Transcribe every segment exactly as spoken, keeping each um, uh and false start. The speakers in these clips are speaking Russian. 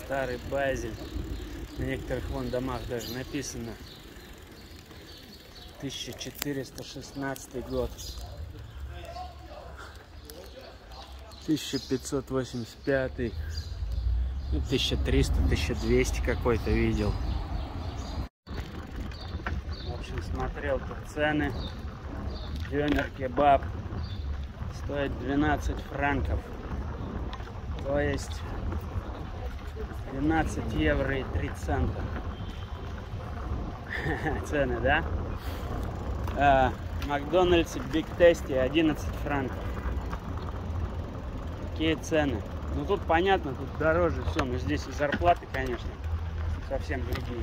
Старый Базель. На некоторых вон домах даже написано тысяча четыреста шестнадцатый год. тысяча пятьсот восемьдесят пятый. Ну, тысяча триста, тысяча двести какой-то видел. В общем, смотрел тут цены. Дёнер-кебаб стоит двенадцать франков. То есть двенадцать евро и три цента. Цены, да? А, Макдональдс Биг Тести одиннадцать франков. Какие цены? Ну тут понятно, тут дороже все. Но здесь и зарплаты, конечно, совсем другие.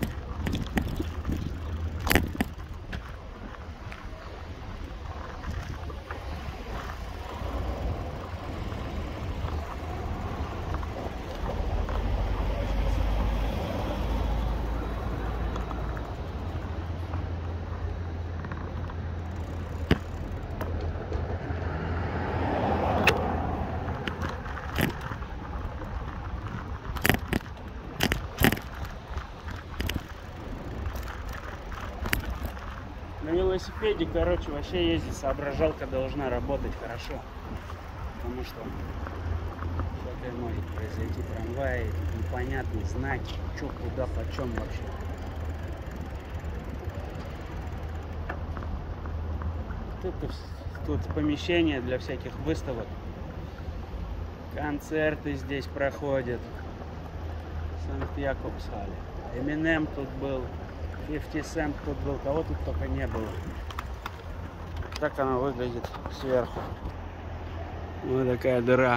На велосипеде, короче, вообще ездить, соображалка должна работать хорошо. Потому что всякое может произойти. Трамваи, непонятные знаки, что, куда, почем вообще. Тут, тут помещение для всяких выставок. Концерты здесь проходят. Санкт-Якобс-Халле. Эминем тут был. пятьдесят Cent тут был, кого тут только не было. Так она выглядит сверху. Вот такая дыра.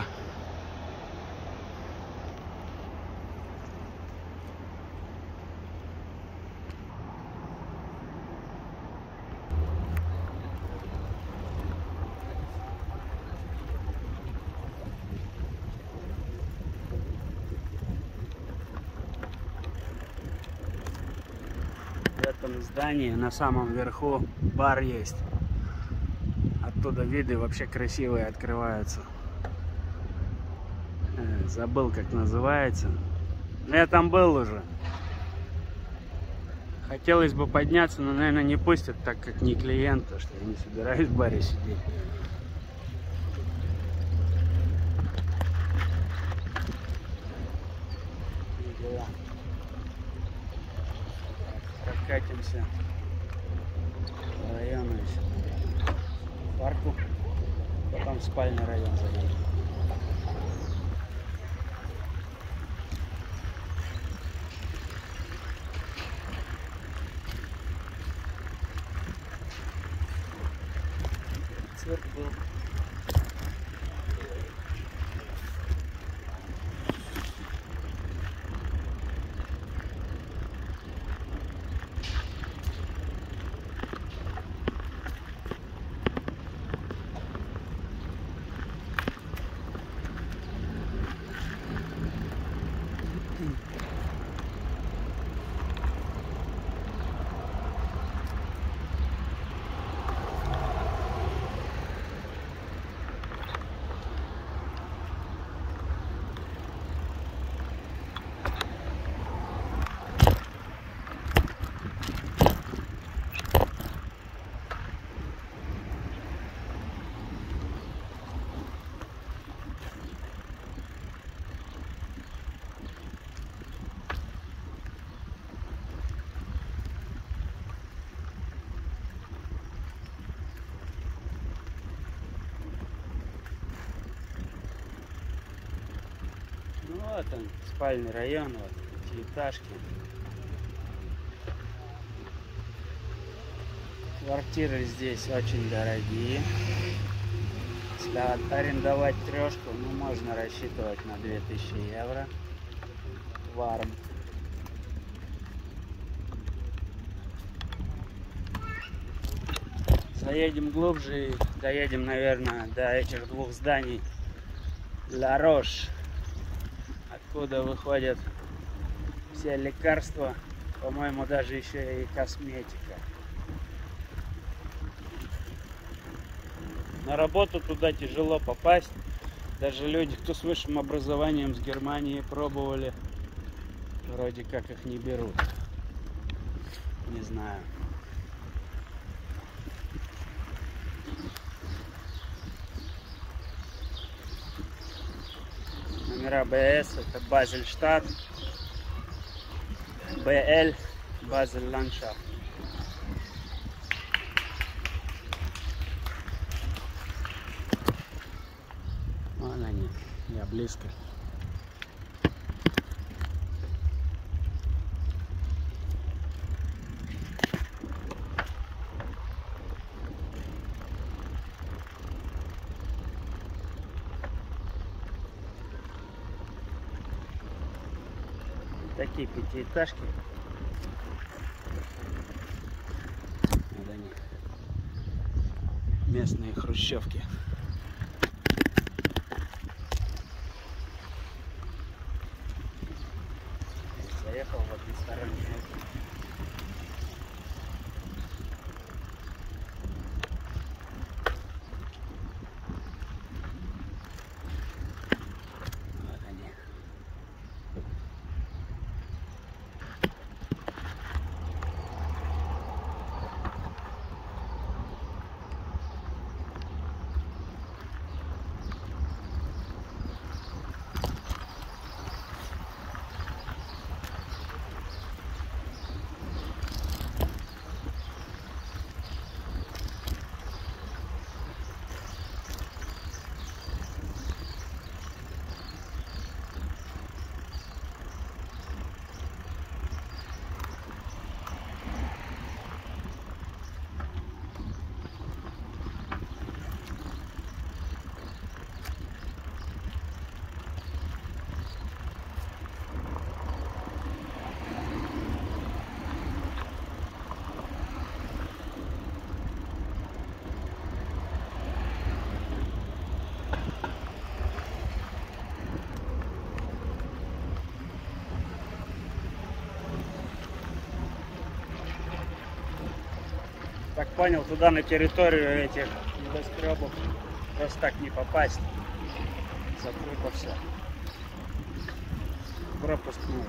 В этом здании на самом верху бар есть. Оттуда виды вообще красивые открываются. Э, забыл, как называется. Но я там был уже. Хотелось бы подняться, но, наверное, не пустят, так как не клиент, потому что я не собираюсь в баре сидеть. Прокатимся по району еще, в парку, потом в спальный район заедем. Цирк был. Вот он, спальный район, вот, пятиэтажки. Квартиры здесь очень дорогие. Если арендовать трешку, ну, можно рассчитывать на две тысячи евро. Варм. Заедем глубже и доедем, наверное, до этих двух зданий. Ла Рош, откуда выходят все лекарства, по-моему, даже еще и косметика. На работу туда тяжело попасть, Даже люди, кто с высшим образованием с Германии пробовали, вроде как их не берут. Не знаю. Номера БС это Базельштадт, БЛ Базель-Ландшафт. Вон они, я близко. Такие пятиэтажки. Вот они, местные хрущевки. Заехал в односторонний магазин. Вот они. Так понял, туда на территорию этих небоскребов просто так не попасть. Закрыто все. Пропускную.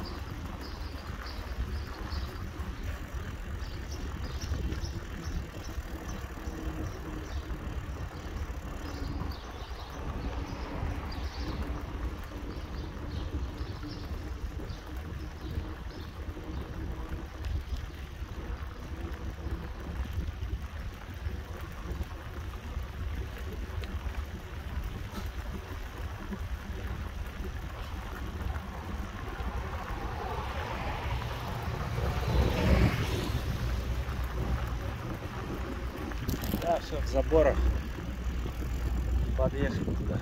Да, все в заборах. Подъехать туда.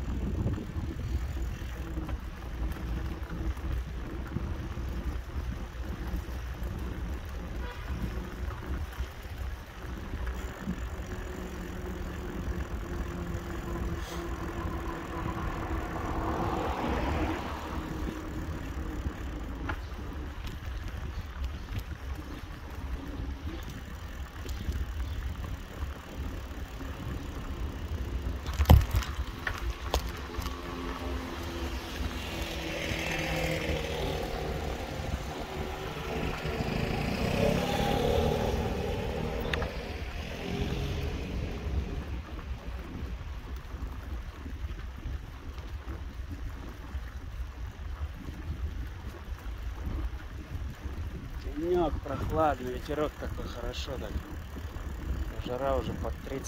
Денек прохладный, ветерок такой хорошо, так. Жара уже под тридцать.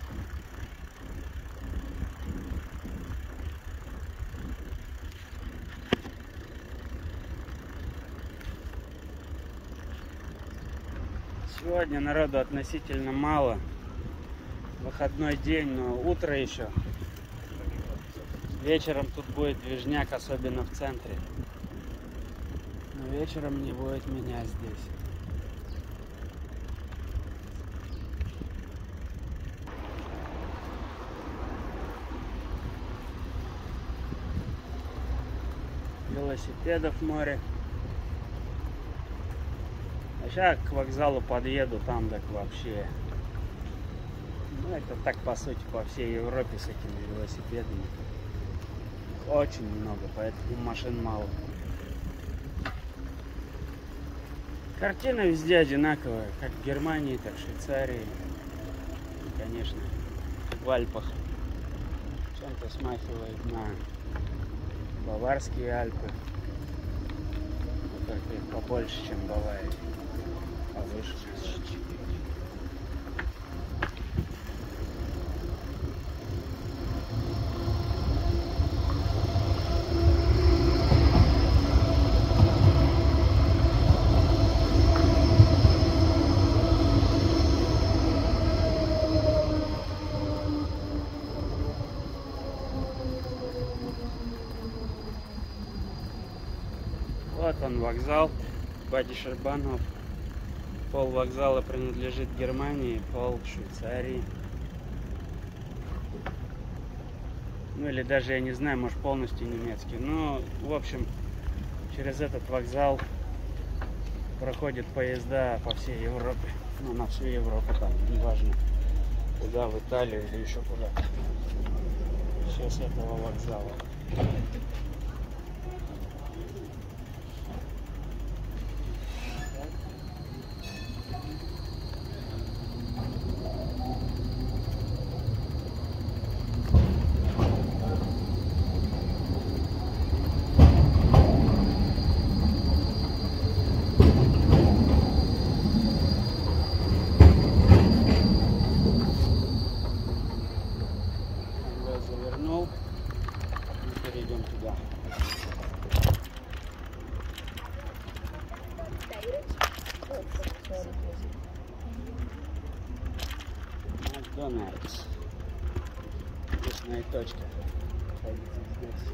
Сегодня народу относительно мало. Выходной день, но утро еще. Вечером тут будет движняк, особенно в центре. Но вечером не будет меня здесь. Велосипедов море. А сейчас к вокзалу подъеду, там так вообще. Ну это так по сути по всей Европе с этими велосипедами. очень много, поэтому машин мало. Картина везде одинаковая, как в Германии, так и в Швейцарии. И, конечно, в Альпах. Чем-то смахивает на Баварские Альпы. Но только их побольше, чем Бавария. Повыше чуть-чуть. Вот он, вокзал Бади-Шербанов. Пол вокзала принадлежит Германии, пол Швейцарии. Ну или даже, я не знаю, может полностью немецкий. Но, в общем, через этот вокзал проходят поезда по всей Европе. Ну, на всю Европу там, неважно, куда, в Италию или еще куда-то. Все с этого вокзала. Завернул и перейдем туда. Макдональдс. Вкусная точка. Находится здесь.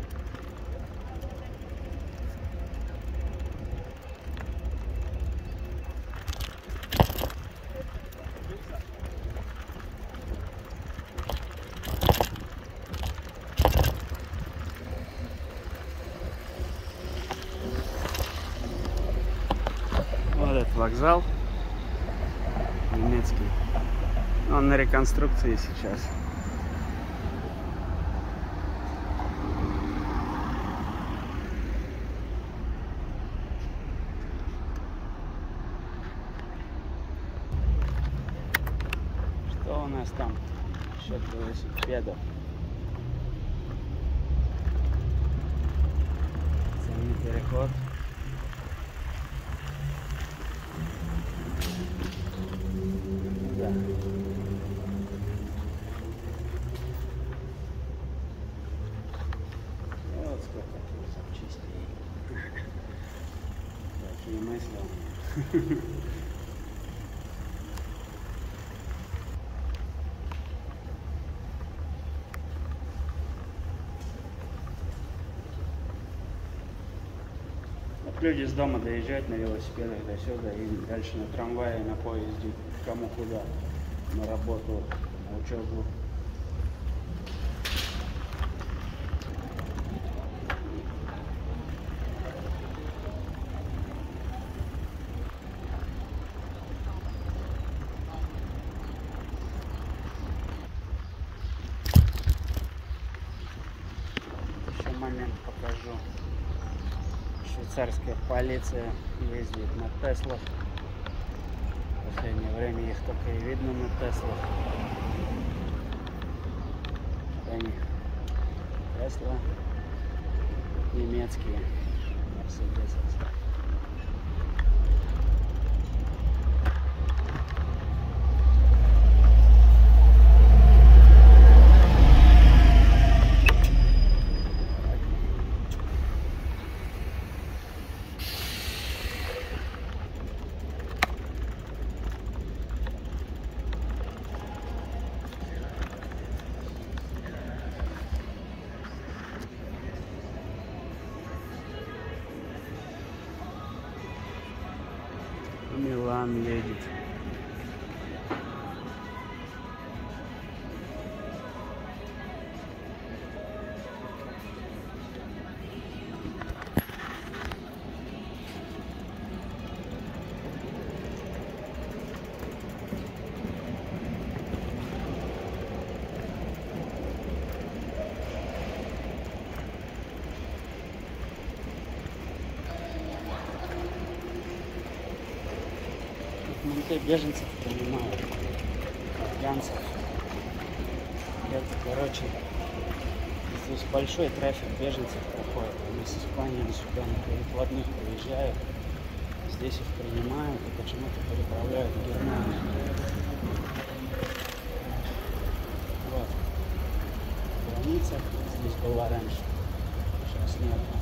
Вот этот вокзал немецкий. Он на реконструкции сейчас. Что у нас там насчет велосипедов? Ценный переход. Да. Вот сколько тут запчастей. Такие мысли. Вот люди с дома доезжают на велосипедах до сюда и дальше на трамвае, на поезде, кому куда, на работу, на учебу. Еще момент покажу. Швейцарская полиция ездит на Теслах. В последнее время их только и видно на Теслах. Они Тесла немецкие, Мерседес. Милан едет. МНТ беженцев принимают, афганцев. Это, короче, здесь большой трафик беженцев проходит. Они с Испании сюда на перекладных приезжают, здесь их принимают и почему-то переправляют в Германию. Вот. Граница здесь была раньше, сейчас нет.